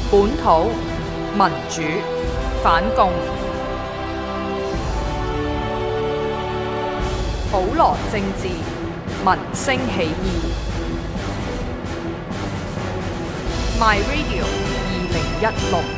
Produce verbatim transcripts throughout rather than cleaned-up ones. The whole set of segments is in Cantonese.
本土民主反共，普羅政治民聲起義。My Radio 二零一六。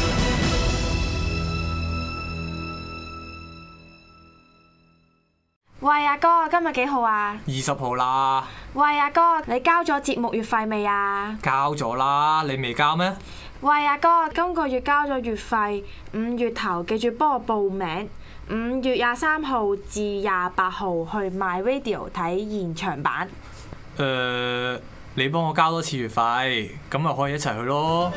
喂，阿哥，今日幾號啊？ 二十號啦。 喂，阿哥，你交咗節目月費未啊？ 交咗啦，你未交咩？ 喂，阿哥，今個月交咗月費，五月頭記住幫我報名，五月廿三號至廿八號去 My Radio 睇現場版。 誒、呃，你幫我交多次月費，咁咪可以一齊去咯。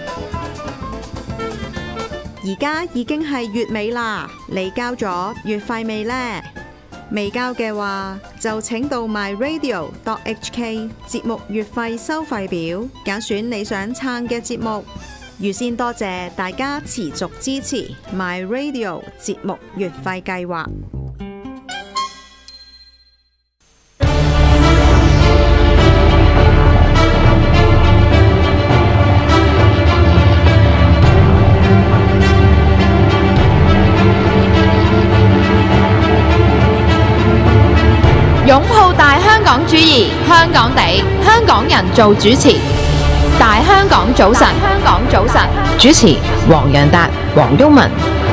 而家已經係月尾啦，你交咗月費未呢？未交嘅話，就請到 my radio dot h k 節目月費收費表，揀選你想撐嘅節目。預先多謝大家持續支持 my radio 節目月費計劃。 擁抱大香港主義，香港地，香港人做主持。大香港早晨，香港早晨，主持黃洋達、黃毓民。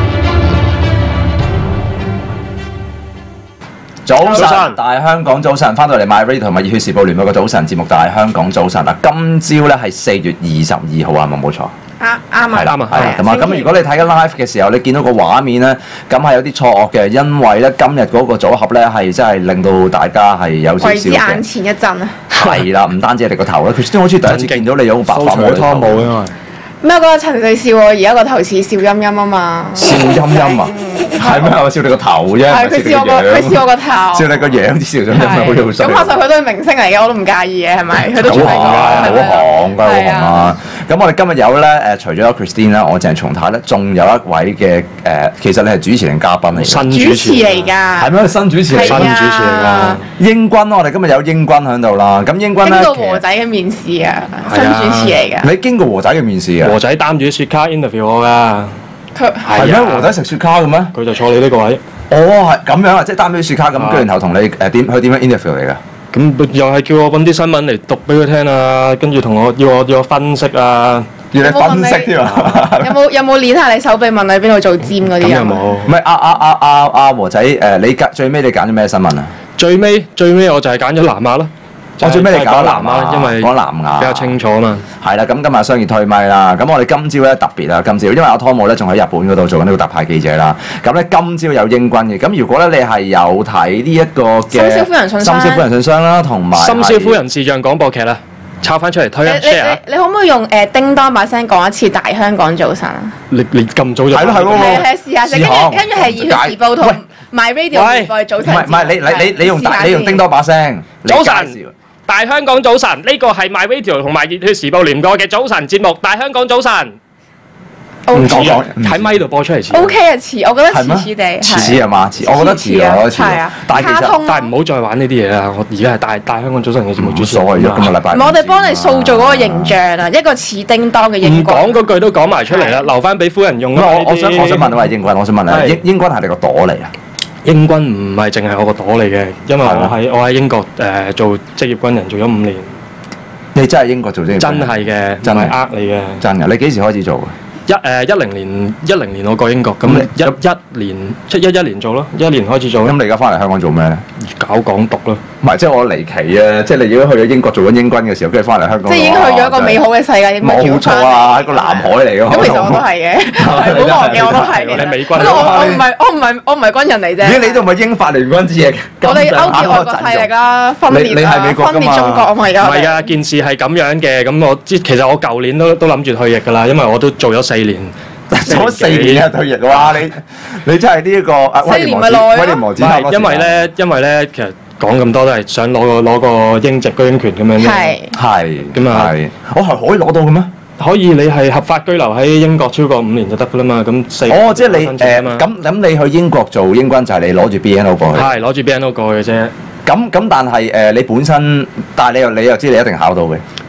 早晨，早晨大香港早晨，翻到嚟 My Radio 同埋熱血時報聯播嘅早晨節目，大香港早晨啦！今朝咧係四月二十二號啊，冇冇錯？ 啱啱啊， 係啦，係啦，咁啊， 星期咁如果你睇緊 live 嘅時候，你見到個畫面咧，咁係有啲錯愕嘅，因為咧今日嗰個組合咧係真係令到大家係有少少嘅。 為之眼前一震啊！ 係啦，唔單止係你個頭啦，佢先好似第一次見到你有個白髮冇湯冇因為。 咩嗰個陳瑞笑喎，而家個頭似笑陰陰啊嘛！ 笑陰陰啊！係咩？我笑你個頭啫， 係佢笑我個，佢笑我個頭。 笑你個樣，笑咗陰陰好肉酸。 咁確實佢都係明星嚟嘅，我都唔介意嘅，係咪？佢都出嚟講， 好行㗎，好紅啊！咁我哋今日有咧誒，除咗 Christine 啦，我鄭松泰咧，仲有一位嘅誒，其實你係主持定嘉賓嚟嘅？ 新主持嚟㗎。 係咩？新主持嚟？ 新主持嚟㗎。 英軍，我哋今日有英軍喺度啦。咁英軍咧， 經過和仔嘅面試啊，新主持嚟㗎。 你經過和仔嘅面試啊？ 和仔擔住啲雪卡 interview 我㗎。 佢係咩？和仔食雪卡嘅咩？ 佢就坐你呢個位。 哦，係咁樣啊！即係擔住啲雪卡咁，跟住然後同你誒點？佢點樣 interview 嚟㗎？ 咁又係叫我揾啲新聞嚟讀俾佢聽啊，跟住同我要我要我分析啊， 要你分析添啊！ 有冇有冇練下你手臂，問你邊度做尖嗰啲啊？ 咁又冇。 唔係啊啊啊啊啊和仔誒，你揀最尾你揀咗咩新聞啊？ 最尾最尾我就係揀咗南亞咯。 我最尾你揀南亞， 因為講南亞比較清楚啊嘛。 係啦，咁今日商業推咪啦，咁我哋今朝咧特別啊，今朝因為阿湯姆咧仲喺日本嗰度做緊呢個特派記者啦，咁咧今朝有英軍嘅，咁如果咧你係有睇呢一個嘅深宵夫人信箱， 深宵夫人信箱啦，同埋深宵夫人視像廣播劇啦，抄翻出嚟推啊 share。 你可唔可以用誒叮當把聲講一次大香港早晨啊？ 你你咁早就係咯係咯， 係係試下先，跟住跟住係熱血時報同 My Radio 聯播早晨。 唔係唔係，你你你你用大你用叮當把聲， 早晨。大香港早晨，呢個係 My Radio 同埋熱血時報聯播嘅早晨節目。大香港早晨， 唔講講喺咪度播出嚟似。 O K 啊，似，我覺得似似地。 似似係嘛？似，我覺得似啊，我覺得似。但係其實， 但係唔好再玩呢啲嘢啦。我而家係大大香港早晨嘅節目主持。 冇所謂，今個禮拜。 唔係，我哋幫你塑造嗰個形象啊，一個似叮當嘅英軍。 唔講嗰句都講埋出嚟啦，留翻俾夫人用。 我我想我想問下英軍，我想問你，英英軍係你個朵嚟啊？ 英軍唔係淨係我個朵嚟嘅，因為我喺我喺英國誒做職業軍人做咗五年。 你真係英國做職業軍人？ 真係嘅， 真係呃你嘅。 真嘅，你幾時開始做嘅？ 一誒一零年一零年我過英國，咁一一年即一一年做咯，一年開始做。 咁你而家翻嚟香港做咩咧？ 搞港獨咯。 唔係，即係我離奇啊！即係你如果去咗英國做緊英軍嘅時候，跟住翻嚟香港， 即係已經去咗一個美好嘅世界。 冇錯啊，喺個南海嚟㗎。 咁其實我都係嘅，唔好忘記我都係嘅。 你美軍， 不過我我唔係我唔係我唔係軍人嚟啫。 咦？你都唔係英法聯軍之嘢？ 我哋勾結外國勢力啦，分裂啊，分裂中國啊嘛！而家唔係㗎，件事係咁樣嘅。咁我之其實我舊年都都諗住退役㗎啦，因為我都做咗四年。 做咗四年啊退役哇！你你真係呢一個四年咪耐咯。 威廉王子太多時。 因為咧，因為咧，其實講咁多都係想攞個攞個英籍居英權咁樣啫。 係係咁啊！ 我係可以攞到嘅咩？ 可以，你係合法居留喺英國超過五年就得㗎啦嘛。咁四哦，即係你誒咁咁，你去英國做英軍就係你攞住 B N O 過去。 係攞住 B N O 過去嘅啫。 咁咁，但係誒你本身，但係你又你又知你一定考到嘅。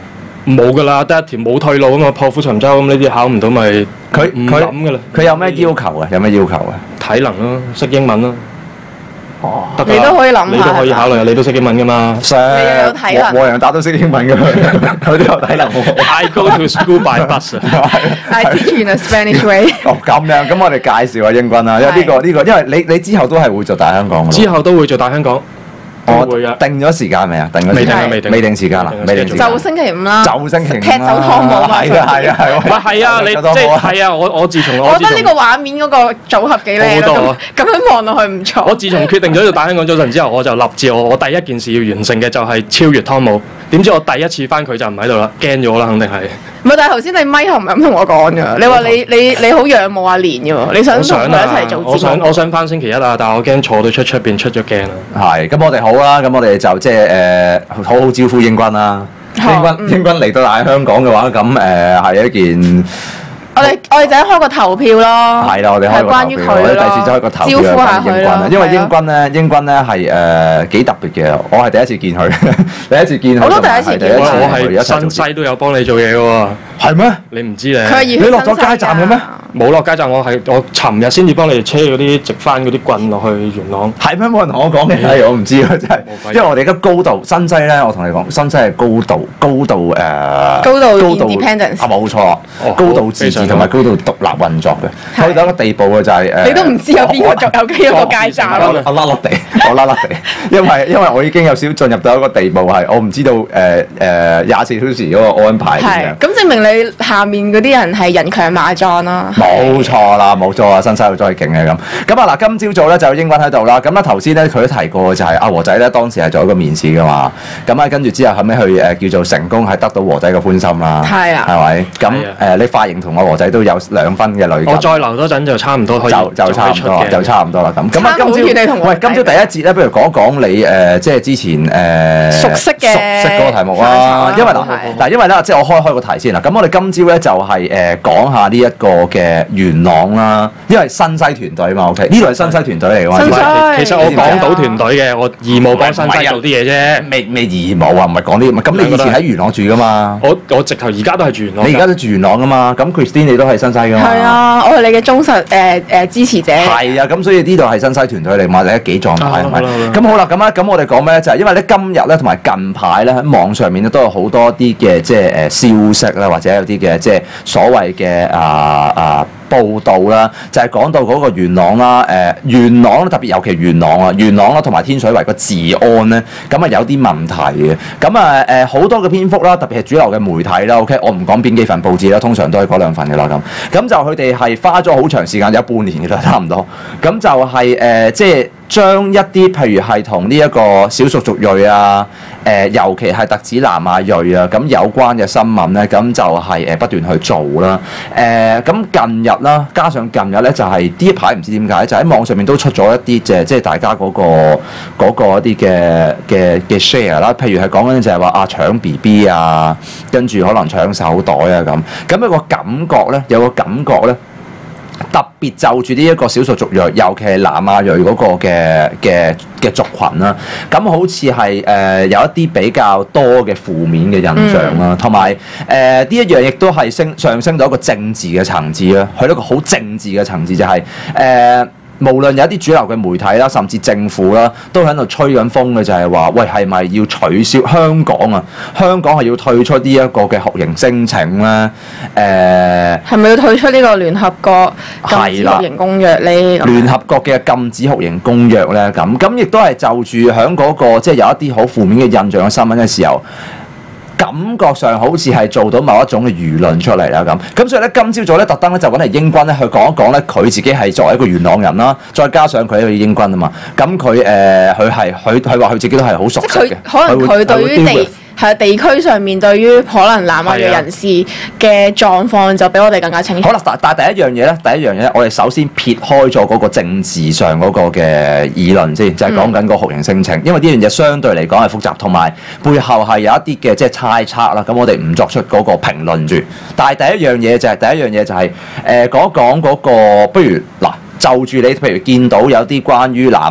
冇㗎啦，得一條冇退路啊嘛，破釜沉舟咁呢啲考唔到咪佢唔佢諗㗎啦。 佢有咩要求啊？有咩要求啊？ 體能咯，識英文咯。 哦， 得㗎你都可以諗下你都可以考慮，你都識英文㗎嘛。 上你又有體能黃洋達都識英文㗎，佢都有體能喎。 I go to school by bus 啊。 I teach you in a Spanish way。 哦，咁樣，咁我哋介紹下英軍啦，因為呢個呢個，因為你你之後都係會做大香港㗎咯。 之後都會做大香港。 我都會㗎。 定咗時間未啊？定咗時間未定啊未定未定時間啦，未定時間。 就星期五啦， 就星期五啦踢走湯姆嘛。 係啊係啊係唔係係啊，你即係係啊！我我自從我覺得呢個自從畫面嗰個組合幾靚好多啊咁咁樣望落去唔錯。 我自從決定咗做大香港早晨之後，我就立志我我第一件事要完成嘅就係超越湯姆。點知我第一次翻佢就唔喺度啦，驚咗啦，肯定係。 唔係，但係頭先你咪後唔係咁同我講㗎。你話你你你好仰慕阿蓮㗎喎，你想我想同佢一齊啊做節，目我想我想翻星期一啊，但係我驚坐到出出邊出咗鏡啊。 係，咁我哋好啦，咁我哋就即係誒好好招呼英軍啦。英好軍英軍嚟到大香港嘅話，咁誒係一件我哋我哋就開個投票咯。 係啦，我哋開個投票， 係關於佢我哋第次就開個投票招呼下關於英軍啦佢咯。 因為英係啊軍咧，英軍咧係誒幾特別嘅，我係第一次見佢，第一次見佢。 我都第一次見佢同埋係第一次我同佢一齊做係新西都有幫你做嘢嘅喎， 係咩？ 你唔知咧？ 佢係熱血你落咗新西街站嘅咩㗎？ 冇落街站，我係我尋日先至幫你哋車嗰啲直翻嗰啲棍落去元朗。 係咩？冇人同我講嘅，係我唔知啊，真係冇。 因為我哋而家高度新西咧，我同你講，新西係高度高度誒高度 independence 啊，冇錯， 哦高度自治非常好同埋高度獨立運作嘅， 係去到一個地步嘅就係誒。 你都唔知有邊個仲有幾多個街站我我拉甩地，我拉甩地，因為因為我已經有少少進入到一個地步係，我唔知道誒誒廿四小時嗰個安排點係樣。 咁證明你下面嗰啲人係人強馬壯啦。 冇錯啦，冇錯啊，新西又真係勁嘅咁。咁啊嗱，今朝早咧就有英軍喺度啦。咁咧頭先咧佢都提過就係阿和仔咧當時係做一個面試噶嘛。咁啊跟住之後後尾佢誒叫做成功係得到和仔嘅歡心啦。 係啊係咪？咁係啊誒你髮型同我和仔都有兩分嘅類近。 我再留多陣就差唔多可以就就差唔多啦，就差唔多啦咁。咁啊， 差好今遠你同我朝喂，今朝第一節咧，不如講講你誒，即係之前誒熟悉嘅熟悉嗰個題目範疇啊啦。 因為嗱係嗱，因為咧，即係我開開個題先啦。咁我哋今朝咧就係誒講下呢一個嘅元朗啦，因為新西團隊嘛，OK，呢度係新西團隊嚟㗎嘛。 新西點解其其實我港島團隊嘅，我義務幫新西做啲嘢啫。 未未義務啊，唔係講啲咁。你以前喺元朗住㗎嘛？ 我我直頭而家都係住元朗㗎。 你而家都住元朗㗎嘛？咁 Christine 你都係新西㗎嘛？ 係啊，我係你嘅忠實誒誒支持者。 係啊，咁所以呢度係新西團隊嚟嘛，你幾狀態啊係咪好啦好啦？ 咁好啦，咁啊，咁我哋講咩咧？就係因為咧今日咧同埋近排咧喺網上面咧都有好多啲嘅即係誒消息啦，或者有啲嘅即係所謂嘅啊啊報道啦，就係講到嗰個元朗啦，誒元朗咧特別尤其元朗啊，元朗啦同埋天水圍個治安咧，咁啊有啲問題嘅。咁啊誒好多嘅篇幅啦，特別係主流嘅媒體啦，OK，我唔講邊幾份報紙啦，通常都係嗰兩份嘅啦咁。咁就佢哋係花咗好長時間，有半年嘅啦，差唔多。咁就係、是、誒、呃，即係將一啲譬如係同呢一個少數族裔啊，誒、呃，尤其係特指南亞裔啊，咁有關嘅新聞咧，咁就係誒不斷去做啦。誒、呃，咁近日啦，加上近日咧，就係呢一排唔知點解，就喺網上面都出咗一啲即係即係大家嗰、那個嗰、那個一啲嘅嘅嘅 share 啦，譬如係講緊就係話啊搶 B B 啊，跟住可能搶手袋啊咁，咁有個感覺咧，有個感覺咧。特別就住呢一個少數族裔，尤其係南亞裔嗰個嘅嘅嘅族群啦，咁好似係誒有一啲比較多嘅負面嘅印象啦，同埋誒呢一樣亦都係升上升到一個政治嘅層次啦，去到一個好政治嘅層次就係、是、誒。呃無論有一啲主流嘅媒體啦，甚至政府啦，都喺度吹緊風嘅，就係話：喂，係咪要取消香港啊？香港係要退出呢一個嘅酷刑聲請咧？誒、呃， 係咪要退出呢個聯合國禁止係啦酷刑公約呢？ 聯合國嘅禁止酷刑公約咧，咁咁亦都係就住喺嗰個即係有一啲好負面嘅印象嘅新聞嘅時候。感覺上好似係做到某一種嘅輿論出嚟啦咁，咁所以咧今朝早咧特登咧就揾嚟英軍咧去講一講咧佢自己係作為一個元朗人啦，再加上佢係英軍啊嘛，咁佢誒佢係佢佢話佢自己都係好熟悉嘅， 即係佢可能佢對於地係地區上面對於可能南亞嘅人士嘅狀況就比我哋更加清楚。 好啦，但但係第一樣嘢咧，第一樣嘢咧，我哋首先撇開咗嗰個政治上嗰個嘅議論先，就係講緊個酷刑聲請，因為呢樣嘢相對嚟講係複雜，同埋背後係有一啲嘅即係猜測啦。咁我哋唔作出嗰個評論住。但係第一樣嘢就係、是、第一樣嘢就係誒講一講嗰個，不如嗱。就住你，譬如見到有啲關於南亞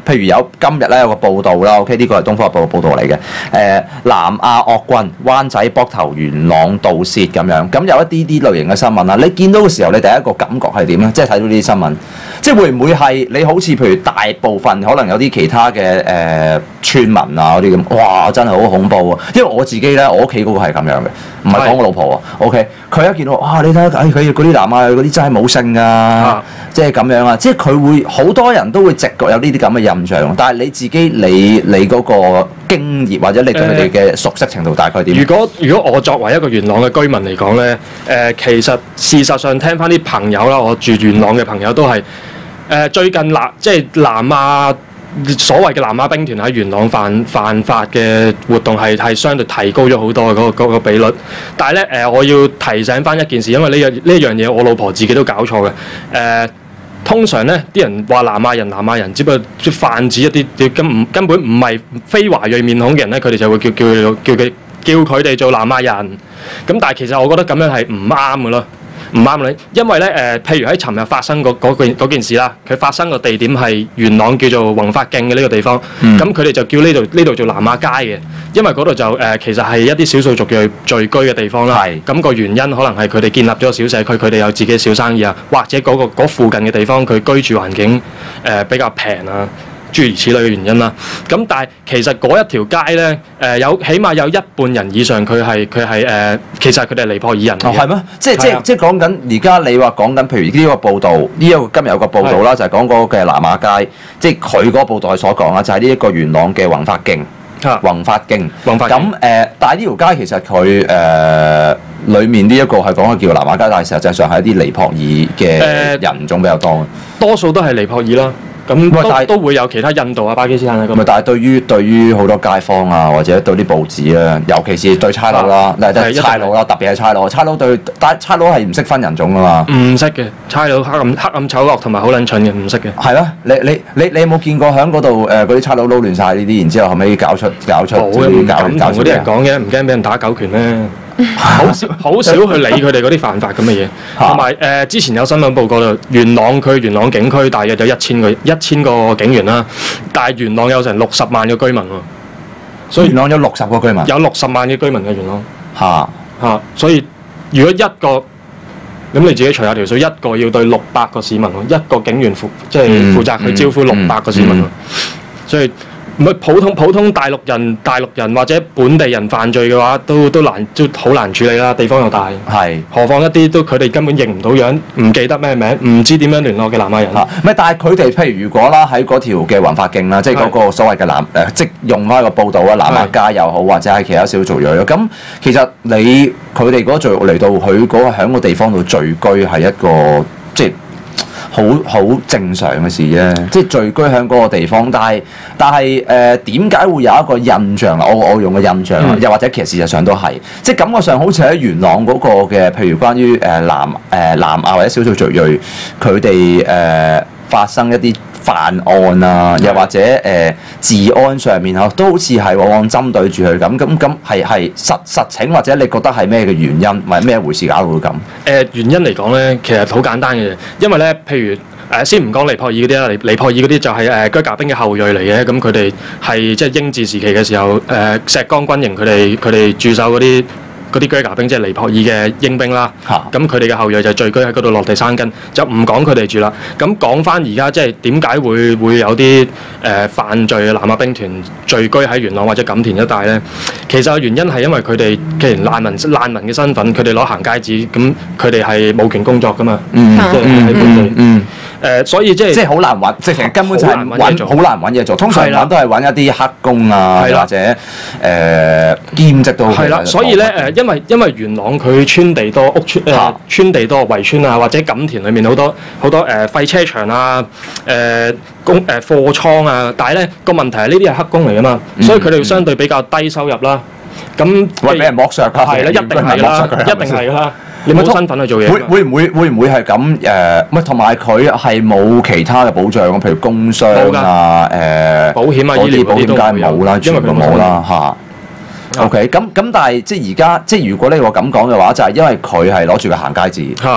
譬如有今日咧有個報道啦 ，OK 呢個係東方日報嘅報道嚟嘅。誒、呃、南亞惡棍、灣仔膊頭、元朗盜竊咁樣，咁有一啲啲類型嘅新聞啦。你見到嘅時候，你第一個感覺係點咧？即係睇到呢啲新聞，即係會唔會係你好似譬如大部分可能有啲其他嘅誒、呃、村民啊嗰啲咁，哇真係好恐怖啊！因為我自己咧，我屋企嗰個係咁樣嘅，唔係講我老婆啊。OK， 佢一見到哇，你睇下，佢佢嗰啲南亞嗰啲真係冇性㗎，啊、即係咁樣啊！即係佢會好多人都會直覺有呢啲咁嘅印象，但係你自己你你嗰個經驗或者你對佢哋嘅熟悉程度大概點？ 如果如果我作為一個元朗嘅居民嚟講咧，誒、呃、其實事實上聽翻啲朋友啦，我住元朗嘅朋友都係誒、呃、最近南即係南亞所謂嘅南亞兵團喺元朗犯犯法嘅活動係係相對提高咗好多嘅嗰、嗰個嗰個比率，但係咧誒我要提醒翻一件事，因為呢樣呢一樣嘢我老婆自己都搞錯嘅誒。呃通常咧，啲人話南亞人、南亞人，只不過泛指一啲根唔根本唔係非華裔面孔嘅人咧，佢哋就會叫叫叫佢叫佢哋做南亞人。咁但係其實我覺得咁樣係唔啱嘅咯，唔啱嘅，因為咧誒、呃，譬如喺尋日發生嗰嗰件嗰件事啦，佢發生個地點係元朗叫做宏發徑嘅呢個地方，咁佢哋就叫呢度呢度做南亞街嘅。因為嗰度就誒、呃、其實係一啲少數族裔聚居嘅地方啦，咁是個原因可能係佢哋建立咗個小社區，佢哋有自己嘅小生意啊，或者嗰、嗰個嗰附近嘅地方佢居住環境誒、呃、比較平啊，諸如此類嘅原因啦。咁但係其實嗰一條街咧誒、呃、有起碼有一半人以上佢係佢係誒其實佢哋係尼泊爾人。哦， 係咩？即係即係即係講緊而家你話講緊，譬如呢個報道，呢、呢、一個今日有個報道啦，是就係講嗰個嘅南亞街，即係佢嗰個報道所講啦，就係呢一個元朗嘅宏發徑。宏發徑，咁誒、呃，但係呢條街其實佢誒裡面呢一個係講嘅叫南亞街，但係實際上係一啲尼泊爾嘅人種比較多嘅、呃，多數都係尼泊爾啦。咁都但都會有其他印度啊、巴基斯坦啊咁。唔係，但係對於對於好多街坊啊，或者對啲報紙啊，尤其是對差佬啦，嗱即係差佬啦，特別係差佬，差佬對，但係差佬係唔識分人種㗎嘛。唔識嘅，差佬黑暗黑暗醜惡同埋好撚蠢嘅，唔識嘅。係咯，你你你你有冇見過喺嗰度誒嗰啲差佬撈亂晒呢啲，然之後後尾搞出搞出冇嘅，唔敢同嗰啲人講嘅，唔驚俾人打狗拳咩？好少好少去理佢哋嗰啲犯法咁嘅嘢，同埋誒之前有新聞報告啦，元朗區元朗警區大約有一千個一千個警員啦，但係元朗有成六十萬嘅居民喎，所以元朗有六十個居民，有六十萬嘅居民嘅元朗嚇嚇，所以如果一個咁你自己除下條數，一個要對六百個市民喎，一個警員負即係負責去招呼六百個市民喎，所以。唔係普通普通大陸人、大陸人或者本地人犯罪嘅話，都都難都好難處理啦。地方又大，係是何況一啲都佢哋根本認唔到樣，唔記得咩名，唔知點樣聯絡嘅南亞人。嚇、啊，唔係，但係佢哋譬如如果啦喺嗰條嘅宏發徑啦，即係嗰個所謂嘅南誒、呃，即用翻個報道啊，南亞街又好，或者係其他少數族裔咯。咁其實你佢哋嗰族嚟到佢嗰個喺個地方度聚居係一個即係。好好正常嘅事啫，即係聚居喺嗰個地方，但係但係誒點解會有一個印象啊？我我用個印象啊，嗯、又或者其實事實上都係，即係感覺上好似喺元朗嗰個嘅，譬如關於誒、呃、南誒、呃、南亞或者少數族裔，佢哋誒發生一啲犯案啊，又或者誒、呃、治安上面嗬，都好似係往往針對住佢咁，咁咁係係實實情，或者你覺得係咩嘅原因，或者咩回事搞到會咁？誒、呃、原因嚟講咧，其實好簡單嘅，因為咧，譬如誒、呃、先唔講尼泊爾嗰啲啦，尼尼泊爾嗰啲就係誒啹喀兵嘅後裔嚟嘅，咁佢哋係即係英治時期嘅時候，誒、呃、石崗軍營佢哋佢哋駐守嗰啲。嗰啲啹喀兵即係尼泊爾嘅英兵啦，咁佢哋嘅後裔就聚居喺嗰度落地生根，就唔講佢哋住啦。咁講翻而家即係點解會會有啲誒、呃、犯罪嘅南亞兵團聚居喺元朗或者錦田一帶咧？其實原因係因為佢哋既然難民難民嘅身份，佢哋攞行街紙，咁佢哋係冇權工作噶嘛，即係喺本地。嗯誒、呃，所以即係即係好難揾，直情根本就係揾好難揾嘢做。通常揾都係揾一啲黑工啊，或者誒、呃、兼職都係啦。所以咧誒、呃，因為因為元朗佢村地多，屋村誒、呃、村地多，圍村啊，或者錦田裏面好多好多誒、呃、廢車場啊，誒、呃、工誒貨倉啊。但係咧個問題係呢啲係黑工嚟㗎嘛，所以佢哋相對比較低收入啦。咁會俾人剝削㗎，係啦，一定係啦，一定係啦。你冇身份去做嘢，會會唔會會唔會係咁誒？唔係同埋佢係冇其他嘅保障，譬如工傷啊、誒保險啊、醫療保險梗係冇啦，全部冇啦嚇。OK，咁咁但係即係而家即係如果你話咁講嘅話，就係因為佢係攞住個行街紙嚇。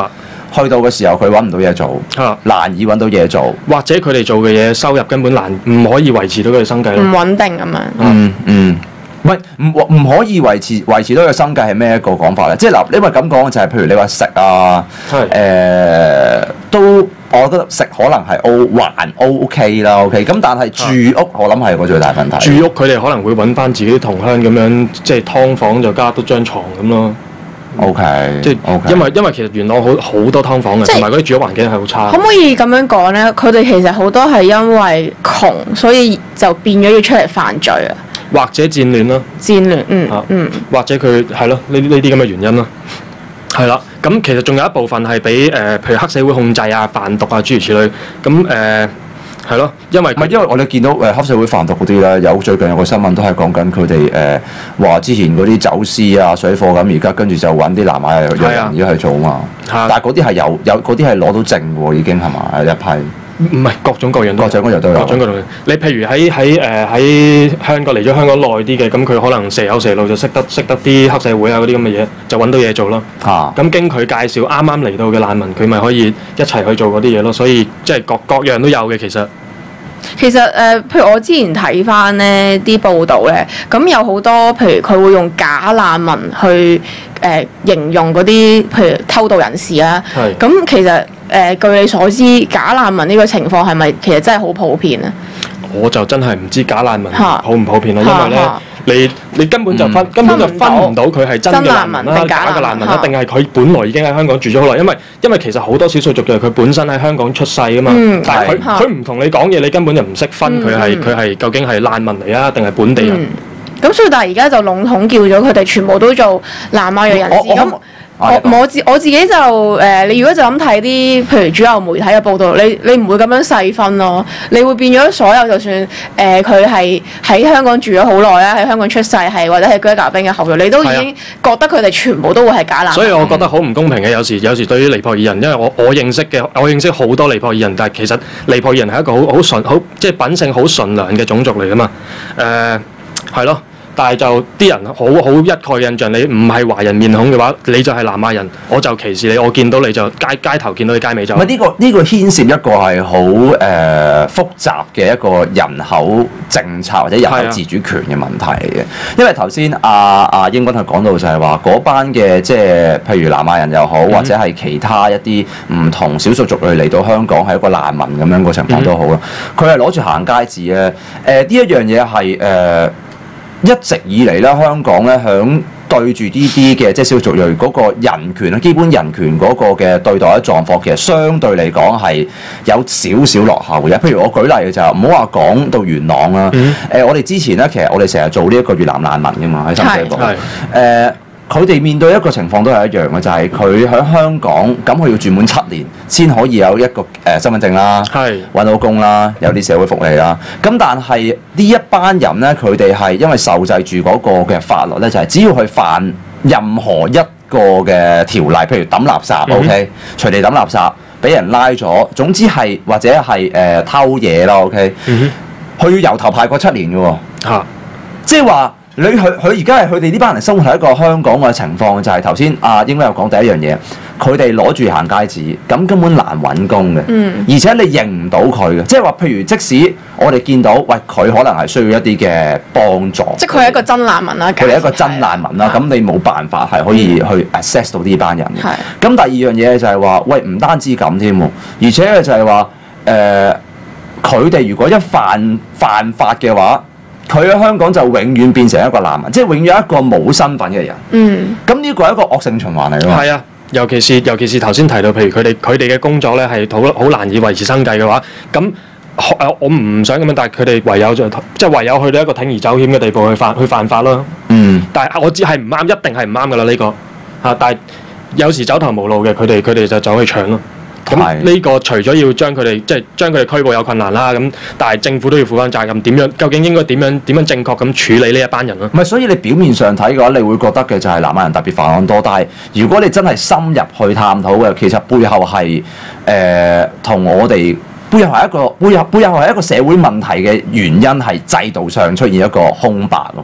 去到嘅時候佢揾唔到嘢做， 啊難以揾到嘢做， 或者佢哋做嘅嘢收入根本難，唔可以維持到佢嘅生計咯。 唔穩定咁樣。 嗯嗯。唔係唔唔可以維持維持到佢生計係咩一個講法咧？即係嗱，因為咁講就係、是、譬如你話食啊，誒、呃、都我覺得食可能係 O 還 O K 啦 OK， 咁但係住屋我諗係個最大問題。 住屋佢哋可能會揾翻自己啲同鄉咁樣，即係劏房就加多張床咁咯。 O K， 即係 OK， 因為因為其實元朗好好多劏房嘅， 即係同埋嗰啲住屋環境係好差。 可唔可以咁樣講咧？佢哋其實好多係因為窮，所以就變咗要出嚟犯罪啊！ 或者戰亂咯， 戰亂，嗯、啊、嗯， 或者佢係咯，呢呢啲咁嘅原因咯，係啦。咁其實仲有一部分係俾誒，譬如黑社會控制啊、販毒啊諸如此類。咁誒係咯，因為唔係因為我哋見到誒黑社會販毒嗰啲咧，有最近有個新聞都係講緊佢哋誒話之前嗰啲走私啊、水貨咁，而家跟住就揾啲南亞嘅人而家去做啊嘛。但係嗰啲係有有嗰啲係攞到證喎，已經係嘛一批。 唔係各種各樣都有， 各種各樣都有。 各種各樣。你譬如喺喺誒喺香港嚟咗香港耐啲嘅，咁佢可能蛇有蛇路就識得識得啲黑社會啊嗰啲咁嘅嘢，就揾到嘢做咯。嚇、啊！咁經佢介紹啱啱嚟到嘅難民，佢咪可以一齊去做嗰啲嘢咯。所以即係各各樣都有嘅其實。 其實誒、呃，譬如我之前睇翻呢啲報道咧，咁有好多譬如佢會用假難民去誒、呃、形容嗰啲譬如偷渡人士啦。係。咁其實誒、呃、據你所知，假難民呢個情況係咪其實真係好普遍咧？ 我就真係唔知假難民普唔普遍啦，因為咧。你你根本就分、嗯、根本就分唔到佢係真嘅難民啦、假嘅難民啦，定係佢本來已經喺香港住咗好耐？因為因為其實好多少數族裔佢本身喺香港出世噶嘛，嗯、但係佢佢唔同你講嘢，你根本就唔識分佢係佢係究竟係難民嚟啊，定係本地人？咁、 嗯、所以但係而家就籠統叫咗佢哋全部都做南亞裔人士咁。我我自我自己就誒、呃，你如果就咁睇啲譬如主流媒體嘅報道，你你唔會咁樣細分咯，你會變咗所有就算誒佢係喺香港住咗好耐啦，喺香港出世係或者係啹喀兵嘅後裔，你都已經覺得佢哋全部都會係假難民。所以我覺得好唔公平嘅，有時有時對於尼泊爾人，因為我我認識嘅我認識好多尼泊爾人，但係其實尼泊爾人係一個好好純好即係品性好純良嘅種族嚟噶嘛，誒係咯。但係就啲人好好一概印象，你唔係華人面孔嘅話，你就係南亞人，我就歧視你。我見到你就街街頭見到你街尾就。唔係呢個呢、呢個牽涉一個係好誒複雜嘅一個人口政策或者人口自主權嘅問題嚟嘅。因為頭先阿阿英軍佢講到就係話嗰班嘅即係譬如南亞人又好，嗯、或者係其他一啲唔同少數族裔嚟到香港係一個難民咁樣個情況都好啦。佢係攞住行街紙咧，誒呢一樣嘢係誒。一直以嚟咧，香港咧響對住呢啲嘅即係少數族裔嗰個人權啊，基本人權嗰個嘅對待嘅狀況，其實相對嚟講係有少少落後嘅。譬如我舉例嘅就唔好話講到元朗啦，誒、嗯呃、我哋之前咧其實我哋成日做呢一個越南難民㗎嘛，喺深水埗，誒佢哋面對一個情況都係一樣嘅，就係佢喺香港咁佢要住滿七年先可以有一個誒、呃、身份證啦，揾到工啦，有啲社會福利啦。咁但係呢一班人咧，佢哋係因為受制住嗰個嘅法律咧，就係、是、只要去犯任何一個嘅條例，譬如抌垃圾、嗯、，OK， 隨地抌垃圾，俾人拉咗，總之係或者係誒、呃、偷嘢啦 ，OK，佢、嗯、要由頭派過七年嘅喎，嚇，即係話。你佢佢而家係佢哋呢班人生活喺一個香港嘅情況，就係頭先阿英哥有講第一樣嘢，佢哋攞住行街紙，咁根本難揾工嘅，嗯、而且你認唔到佢嘅，即係話譬如即使我哋見到，喂佢可能係需要一啲嘅幫助，即係佢係一個真難民啦，佢係一個真難民啦，咁你冇辦法係可以去 access 到呢班人嘅。咁第二樣嘢就係話，喂唔單止咁添喎，而且就係話誒，佢哋如果一犯犯法嘅話，佢喺香港就永遠變成一個難民，即係永遠一個冇身份嘅人。嗯，咁呢個係一個惡性循環嚟㗎嘛。係啊，尤其是尤其是頭先提到，譬如佢哋佢哋嘅工作咧係好好難以維持生計嘅話，咁誒我唔想咁樣，但係佢哋唯有就即係唯有去到一個鋌而走險嘅地步去犯去犯法咯。嗯，但係我知係唔啱，一定係唔啱㗎啦呢個嚇。但係有時走投無路嘅，佢哋佢哋就走去搶咯。咁呢個除咗要將佢哋即係將佢哋拘捕有困難啦，咁但係政府都要負翻責任。點樣究竟應該點樣點樣正確咁處理呢一班人咧？唔係，所以你表面上睇嘅話，你會覺得嘅就係南亞人特別犯案多，但係如果你真係深入去探討嘅，其實背後係誒同我哋背後係一個背後背後係一個社會問題嘅原因係制度上出現一個空白咯。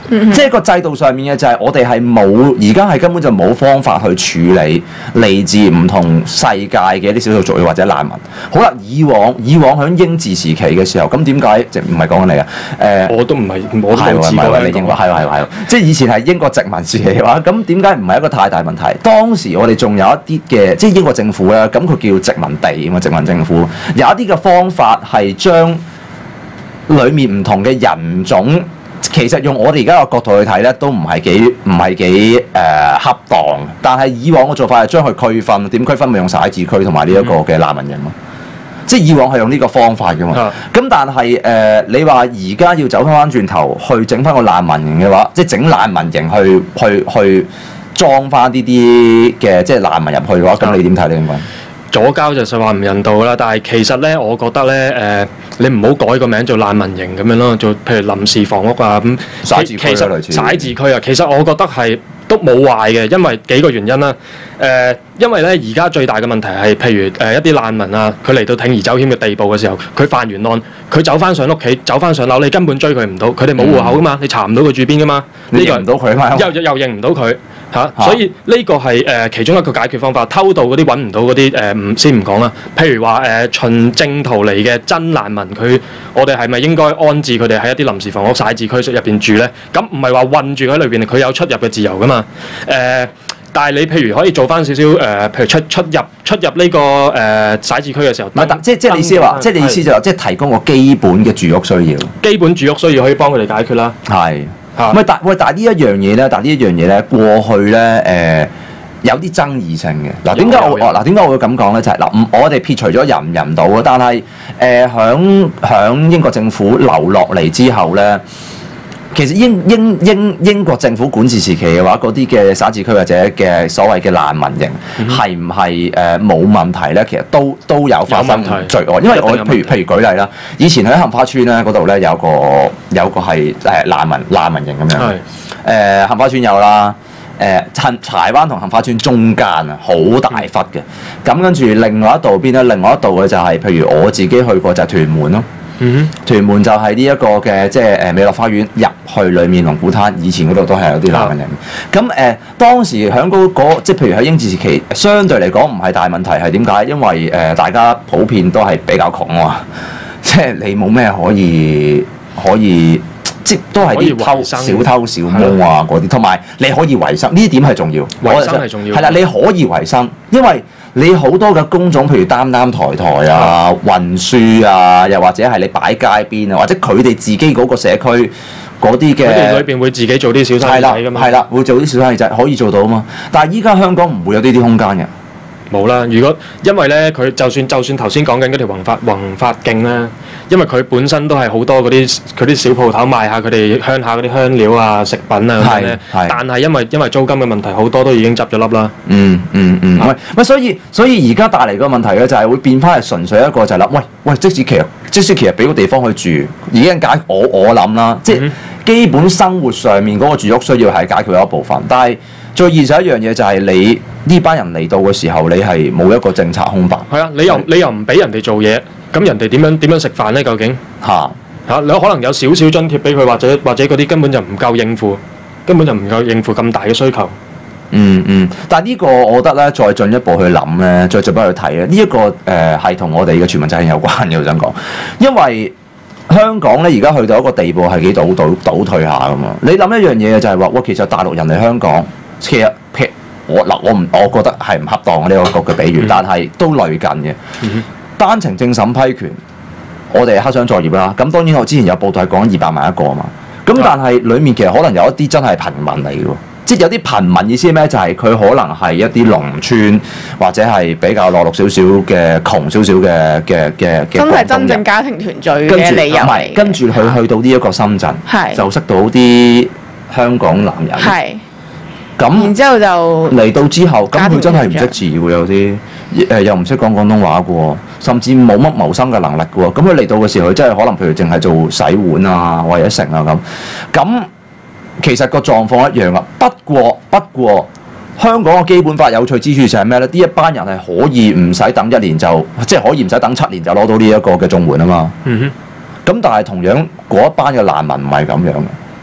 嗯、 即係個制度上面嘅就係我哋係冇，而家係根本就冇方法去處理嚟自唔同世界嘅一啲少數族裔或者難民。好啦，以往以往喺英治時期嘅時候，咁點解即唔係講緊你啊？誒、呃， 我都唔係，我都冇知過你英國係係係，即係以前係英國殖民時期嘅話，咁點解唔係一個太大問題？當時我哋仲有一啲嘅，即係英國政府咧，咁佢叫殖民地啊嘛，殖民政府有一啲嘅方法係將裡面唔同嘅人種，其實用我哋而家嘅角度去睇咧，都唔係幾唔係幾誒、呃、恰當。但係以往嘅做法係將佢區分，點區分咪用徙置區同埋呢一個嘅難民營咯。嗯、即係以往係用呢個方法嘅嘛。咁、嗯、但係誒、呃，你話而家要走翻翻轉頭去整翻個難民營嘅話，即係整難民營去去去。去裝翻呢啲嘅即係難民入去嘅話，咁你點睇呢？應該左膠就實話唔人道啦，但係其實咧，我覺得咧，誒、呃，你唔好改個名做難民營咁樣咯，做譬如臨時房屋啊咁。徙置區啊，類似。徙置區啊，其實我覺得係都冇壞嘅，因為幾個原因啦。誒、呃，因為咧而家最大嘅問題係，譬如誒、呃、一啲難民啊，佢嚟到鋌而走險嘅地步嘅時候，佢犯完案，佢走翻上屋企，走翻上樓，你根本追佢唔到，佢哋冇戶口噶嘛，你查唔到佢住邊噶嘛， 你認唔到佢嘛， 又又認唔到佢。嚇、啊，所以呢個係誒、呃、其中一個解決方法。偷渡嗰啲揾唔到嗰啲誒，唔、呃、先唔講啦。譬如話誒、呃，循正途嚟嘅真難民，佢我哋係咪應該安置佢哋喺一啲臨時房屋、徙置區入邊住咧？咁唔係話韞住喺裏邊，佢有出入嘅自由噶嘛？誒、呃，但係你譬如可以做翻少少誒，譬如出出入出入呢、這個誒徙置區嘅時候， 唔係，即即係你意思話，即係你意思就係即係提供個基本嘅住屋需要。 基本住屋需要可以幫佢哋解決啦。係。 唔係，但喂，但係呢一樣嘢咧，但係呢一樣嘢咧，過去咧，誒、呃、有啲爭議性嘅。嗱，點解我嗱點解我會咁講咧？就係、是、嗱，我哋撇除咗入唔入唔到嘅，但係誒響響英國政府留落嚟之後咧，其實英英英英國政府管治時期嘅話，嗰啲嘅徙置區或者嘅所謂嘅難民營係唔係誒冇問題咧？其實都都有發生罪案，因為我譬如譬如舉例啦，以前喺杏花村咧嗰度咧有個有個係誒難民難民營咁樣，誒、呃、杏花村有啦，誒、呃、柴灣同杏花村中間啊，好大忽嘅，咁跟住另外一度邊咧？另外一度嘅就係、是、譬如我自己去過就係屯門咯。嗯、屯門就係呢一個嘅即係誒美樂花園入去裡面龍鼓灘，以前嗰度都係有啲難民營。咁誒、呃、當時喺嗰嗰即係譬如喺英治時期，相對嚟講唔係大問題，係點解？因為誒、呃、大家普遍都係比較窮啊，即係你冇咩可以可以，即都係啲偷小偷小摸啊嗰啲，同埋你可以維生，呢點係重要。 維生係重要。 係啦，你可以維生，因為你好多嘅工種，譬如擔擔抬抬啊、運輸啊，又或者係你擺街邊啊，或者佢哋自己嗰個社區嗰啲嘅，佢哋裏邊會自己做啲小生意仔㗎嘛。係啦，會做啲小生意仔可以做到啊嘛。但係依家香港唔會有呢啲空間嘅。 冇啦，如果因為咧，佢就算就算頭先講緊嗰條宏發宏發徑咧，因為佢本身都係好多嗰啲佢啲小鋪頭賣下佢哋鄉下嗰啲香料啊、食品啊咁樣咧，但係因為因為租金嘅問題，好多都已經執咗笠啦。嗯嗯嗯，唔係唔係，所以所以而家帶嚟個問題咧，就係會變翻係純粹一個就係諗，喂喂，即使其實即使其實俾個地方去住，已經解我我諗啦，即係基本生活上面嗰個住屋需要係解決咗一部分，但係最現實一樣嘢就係你呢班人嚟到嘅時候，你係冇一個政策空白。係啊，你又你又唔俾人哋做嘢，咁人哋點樣點樣食飯咧？究竟嚇嚇你可能有少少津貼俾佢，或者或者嗰啲根本就唔夠應付，根本就唔夠應付咁大嘅需求。嗯嗯，但係呢個我覺得咧，再進一步去諗咧，再進一步去睇咧，呢、這、一個誒係同我哋嘅全民制憲有關嘅，我想講，因為香港咧而家去到一個地步係幾倒倒倒退下㗎嘛。你諗一樣嘢就係話，哇，其實大陸人嚟香港。其實，譬我嗱，我唔，我覺得係唔恰當嘅呢個個嘅比喻，嗯、但係都類近嘅。嗯、單程證審批權，我哋係黑箱作業啦。咁當然我之前有報道係講二百萬一個啊嘛。咁但係裡面其實可能有一啲真係貧民嚟嘅喎，即係有啲貧民意思咩？就係、是、佢可能係一啲農村或者係比較落落少少嘅窮少少嘅嘅嘅嘅。真係真正家庭團聚嘅理由嚟。跟住佢去到呢一個深圳，是就識到啲香港男人。係。咁，然之後就嚟到之後，咁佢真係唔識字喎，有啲誒又唔識講廣東話嘅喎，甚至冇乜謀生嘅能力嘅喎。咁佢嚟到嘅時候，佢真係可能譬如淨係做洗碗啊，或者成啊咁。咁其實個狀況一樣啊。不過不過，香港嘅基本法有趣之處就係咩咧？呢一班人係可以唔使等一年就，即係可以唔使等七年就攞到呢一個嘅綜援啊嘛。嗯哼。咁但係同樣嗰一班嘅難民唔係咁樣嘅。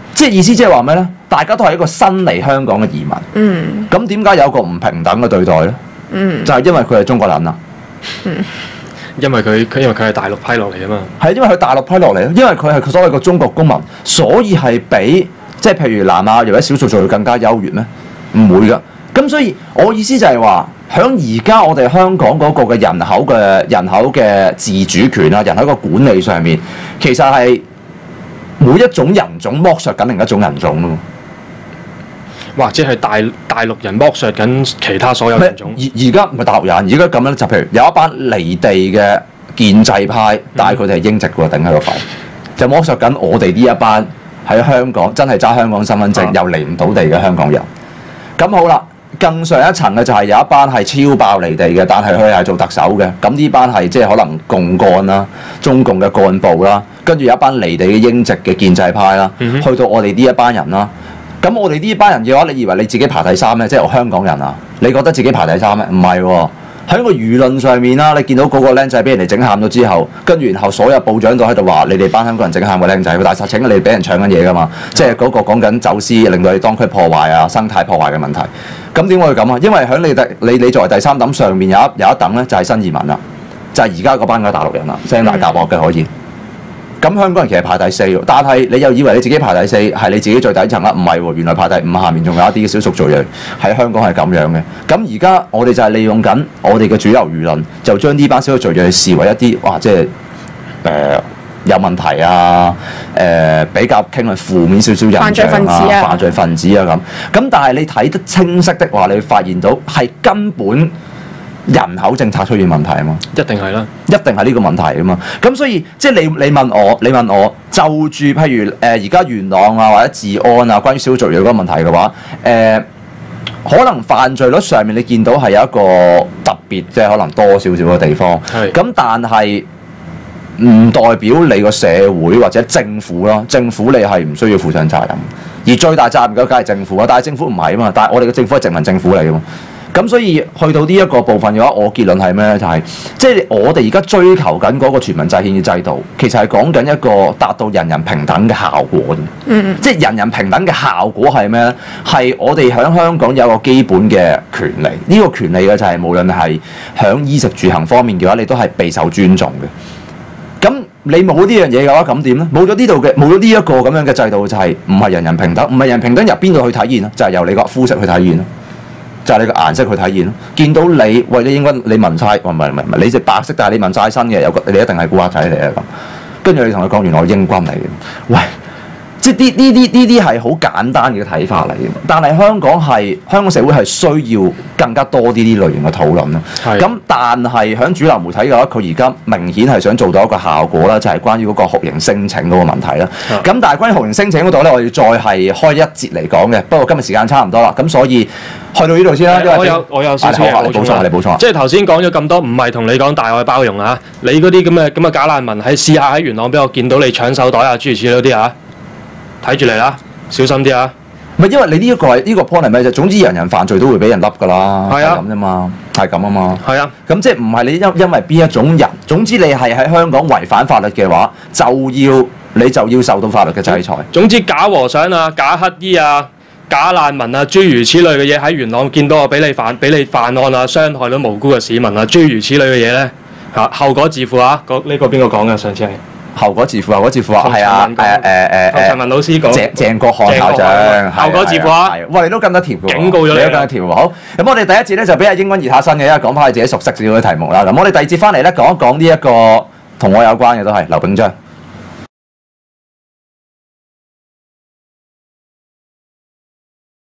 即係意思即係話咩咧？大家都係一個新嚟香港嘅移民。 嗯。 咁點解有個唔平等嘅對待咧？ 嗯。 就係因為佢係中國人啊。 嗯。 因為佢佢因為佢係大陸批落嚟啊嘛。 係因為佢大陸批落嚟，因為佢係所謂嘅中國公民，所以係比即係譬如南亞或者少數族裔更加優越咩？唔會㗎。咁所以我意思就係話，喺而家我哋香港嗰個嘅人口嘅人口嘅自主權啊，人口嘅管理上面，其實係每一種人種剝削緊另一種人種咯。 或者係大大陸人剝削緊其他所有人種。 而而家唔係大陸人，而家咁樣就譬如有一班離地嘅建制派，但係佢哋係英籍喎，頂喺個肺，就剝削緊我哋呢一班喺香港真係揸香港身份證、啊、又嚟唔到地嘅香港人。咁好啦，更上一層嘅就係有一班係超爆離地嘅，但係佢係做特首嘅。咁呢班係即係可能共幹啦、中共嘅幹部啦，跟住有一班離地嘅英籍嘅建制派啦，嗯、去到我哋呢一班人啦。咁我哋呢班人嘅話，你以為你自己排第三咩？即係我香港人啊？你覺得自己排第三咩？唔係喎，喺個輿論上面啦，你見到嗰個僆仔俾人哋整喊咗之後，跟住然後所有部長都喺度話：你哋班香港人整喊個僆仔，但係實情你哋俾人搶緊嘢㗎嘛？即係嗰個講緊走私，令到你當區破壞啊、生態破壞嘅問題。咁點解會咁啊？因為喺你第你你作為第三等上面有一有一等咧，就係新移民啦，就係而家嗰班嘅大陸人啦，聲大夾惡嘅可以。咁香港人其實排第四喎，但係你又以為你自己排第四係你自己最底層啦？唔係喎，原來排第五，下面仲有一啲少數族裔喺香港係咁樣嘅。咁而家我哋就係利用緊我哋嘅主流輿論，就將呢班少數族裔視為一啲哇，即係誒、呃、有問題啊，誒、呃、比較傾向負面少少印象啊，犯罪分子啊，犯罪分子啊咁。咁但係你睇得清晰的話，你會發現到係根本人口政策出現問題啊嘛， 一定係啦， 一定係呢個問題啊嘛。咁所以即係你你問我，你問我就住譬如誒而家元朗啊或者治安啊，關於少數族裔嗰個問題嘅話，誒、呃、可能犯罪率上面你見到係有一個特別，即係可能多少少嘅地方。係咁，但係唔代表你個社會或者政府咯，政府你係唔需要負上責任。而最大責任嘅梗係政府啊，但係政府唔係啊嘛，但係我哋嘅政府係殖民政府嚟㗎嘛。咁所以去到呢一個部分嘅話，我結論係咩咧？就係、是、即係我哋而家追求緊嗰個全民制憲嘅制度，其實係講緊一個達到人人平等嘅效果啫。嗯，即係人人平等嘅效果係咩咧？係我哋喺香港有個基本嘅權利，呢、這個權利嘅就係、是、無論係喺衣食住行方面嘅話，你都係備受尊重嘅。咁你冇呢樣嘢嘅話，咁點咧？冇咗呢度嘅，冇咗呢一個咁樣嘅制度，就係唔係人人平等，唔係人人平等由邊度去體現咧？就係、是、由你個膚色去體現咯。就係你個顏色去體現咯，見到你喂你應該你紋晒，唔係唔係唔係，你隻白色，但係你紋晒身嘅，有個你一定係古惑仔嚟啊咁。跟住你同佢講，原來我英軍嚟嘅，喂，即係呢呢啲呢啲係好簡單嘅睇法嚟嘅。但係香港係香港社會係需要更加多啲呢類型嘅討論咯。咁的但係喺主流媒體嘅話，佢而家明顯係想做到一個效果啦，就係、是、關於嗰個酷刑聲請嗰個問題啦。咁的但係關於酷刑聲請嗰度咧，我哋再係開一節嚟講嘅。不過今日時間差唔多啦，咁所以去到呢度先啦。因為我有我有少少嘢補充， 你補充。 即係頭先講咗咁多，唔係同你講大愛包容啊！你嗰啲咁嘅咁嘅假難民，係試下喺元朗俾我見到你搶手袋啊，諸如此類嗰啲啊，睇住嚟啦，小心啲啊！ 唔係因為你呢、這、一個係呢、這個 point 係咩啫？總之人人犯罪都會俾人笠㗎啦，係咁啫嘛，係咁啊嘛。係啊，咁即係唔係你因因為邊一種人？總之你係喺香港違反法律嘅話，就要你就要受到法律嘅制裁。 總之假和尚啊、假乞衣啊、假難民啊，諸如此類嘅嘢喺元朗見到我俾你犯俾你犯案啊，傷害到無辜嘅市民啊，諸如此類嘅嘢咧嚇，後果自負啊！呢、這個邊個講嘅？上次係。後果自負，後果自負啊！係啊，誒誒誒誒，陳文老師講，鄭鄭國漢校長，後果自負啊！喂，你都跟得條嘅，警告咗你都跟得條喎。好，咁我哋第一節咧就俾阿英軍熱下身嘅，因為講翻佢自己熟悉少少嘅題目啦。咁我哋第二節翻嚟咧講一講呢一個同我有關嘅都係劉炳章。